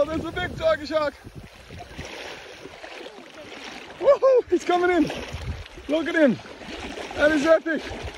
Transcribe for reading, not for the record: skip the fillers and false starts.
there's a big tiger shark. Woohoo, he's coming in. Look at him. That is epic.